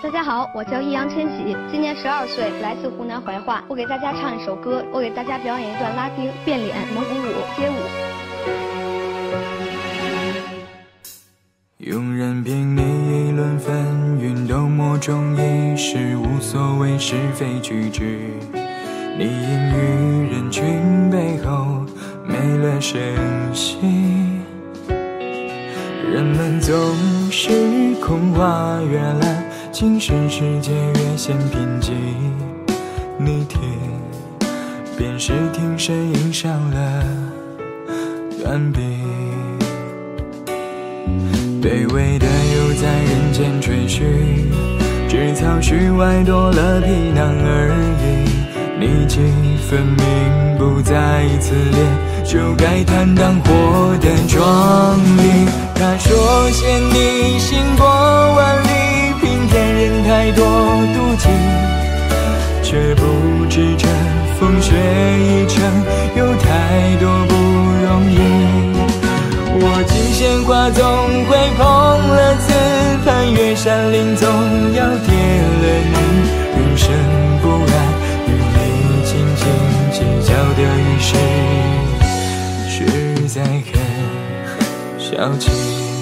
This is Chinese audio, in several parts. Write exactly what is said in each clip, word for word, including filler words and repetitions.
大家好，我叫易烊千玺，今年十二岁，来自湖南怀化。我给大家唱一首歌，我给大家表演一段拉丁、变脸、蒙古舞、街舞。 庸人评你议论纷纭，斗魔中一时，无所谓是非曲直。你隐于人群背后，没了声息。人们总是空话越滥，精神世界越显贫瘠。你听，便是听声音上了断臂。卑微的又在人间吹嘘，只草絮外多了皮囊而已。你既分明不在此列，就该坦荡活的壮丽。他说嫌你行过万里，平添人太多妒忌，却不知这风雪一程有太多不容易。我尽鲜花总会碰了刺，攀越山岭总要跌了你。人生不安，与你斤斤计较的于事，实在很小气。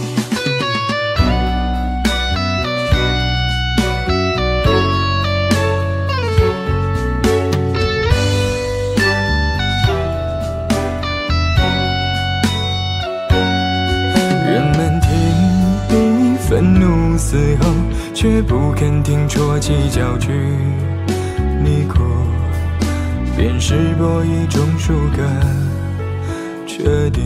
愤怒嘶吼，却不肯听啜泣叫句。你哭，便是博弈中输个彻底。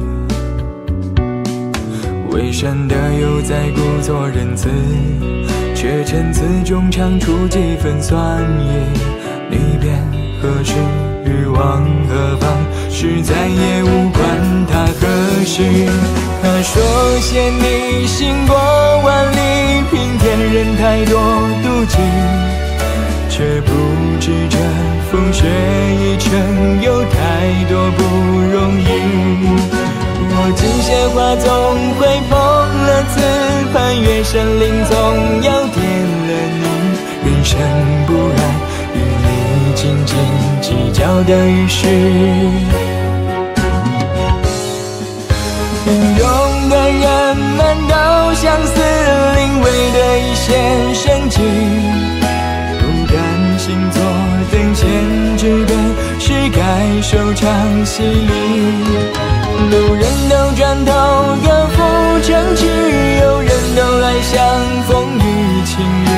伪善的又在故作仁慈，却趁此中尝出几分酸意。你便何时欲往何方，实在也无关他何时。他说嫌你行过万里，平添人太多妒忌，却不知这风雪一程有太多不容易。我尽鲜花总会碰了刺，攀越山岭总要跌了你。人生不安，与你斤斤计较的于事。平庸的人们都相似，临危的一线生机。不甘心坐等闲之辈，是该收场戏里。路人都转头各赴城池，有人都爱向风雨情。